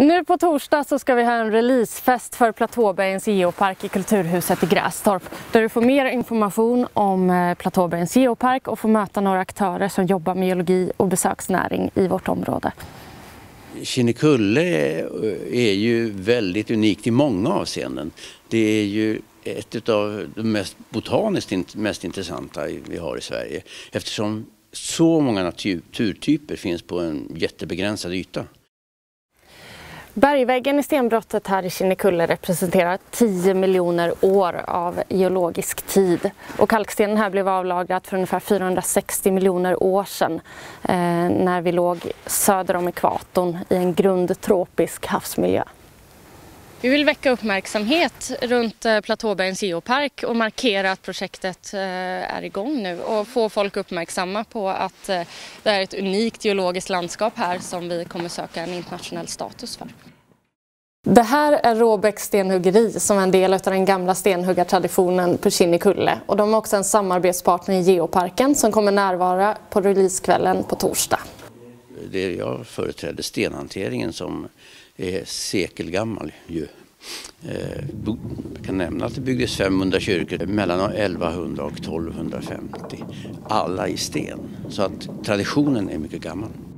Nu på torsdag så ska vi ha en releasefest för Platåbergens geopark i Kulturhuset i Grästorp. Där du får mer information om Platåbergens geopark och får möta några aktörer som jobbar med geologi och besöksnäring i vårt område. Kinnekulle är ju väldigt unikt i många avseenden. Det är ju ett av de botaniskt mest intressanta vi har i Sverige. Eftersom så många naturtyper finns på en jättebegränsad yta. Bergväggen i stenbrottet här i Kinnekulle representerar 10 miljoner år av geologisk tid. Och kalkstenen här blev avlagrat för ungefär 460 miljoner år sedan när vi låg söder om ekvatorn i en grundtropisk havsmiljö. Vi vill väcka uppmärksamhet runt Platåbergens geopark och markera att projektet är igång nu och få folk uppmärksamma på att det är ett unikt geologiskt landskap här som vi kommer söka en internationell status för. Det här är Råbäcks stenhuggeri som är en del av den gamla stenhuggartraditionen på Kinnekulle. Och de är också en samarbetspartner i geoparken som kommer närvara på releasekvällen på torsdag. Det jag företräder stenhanteringen som är sekelgammal ju. Jag kan nämna att det byggdes 500 kyrkor mellan 1100 och 1250. Alla i sten. Så att traditionen är mycket gammal.